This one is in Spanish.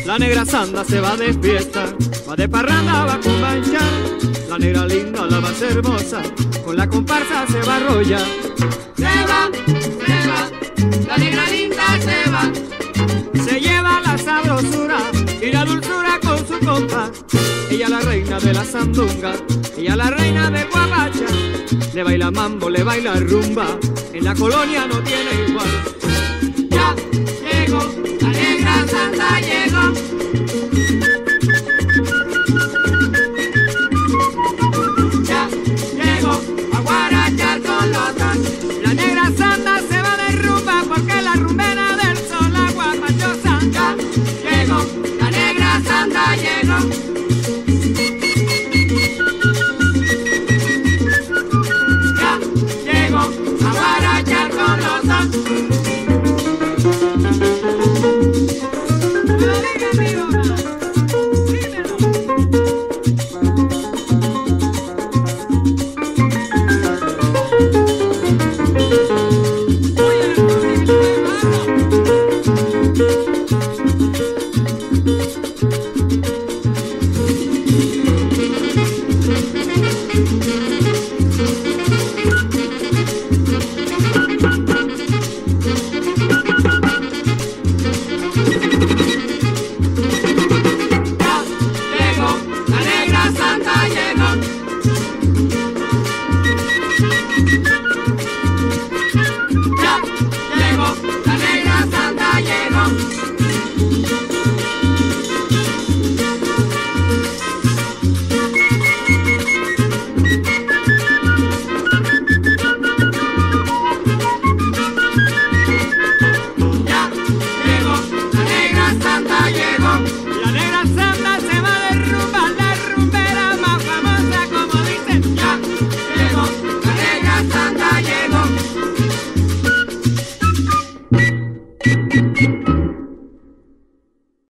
La negra sanda se va de fiesta, va de parranda, va con manchar. La negra linda, la más hermosa, con la comparsa se va a arrollar. Se va, la negra linda se va. Se lleva la sabrosura y la dulzura con su compás. Ella la reina de la sandunga, ella la reina del guapacha. Le baila mambo, le baila rumba, en la colonia no tiene igual. Ya llegó, la negra santa llegó.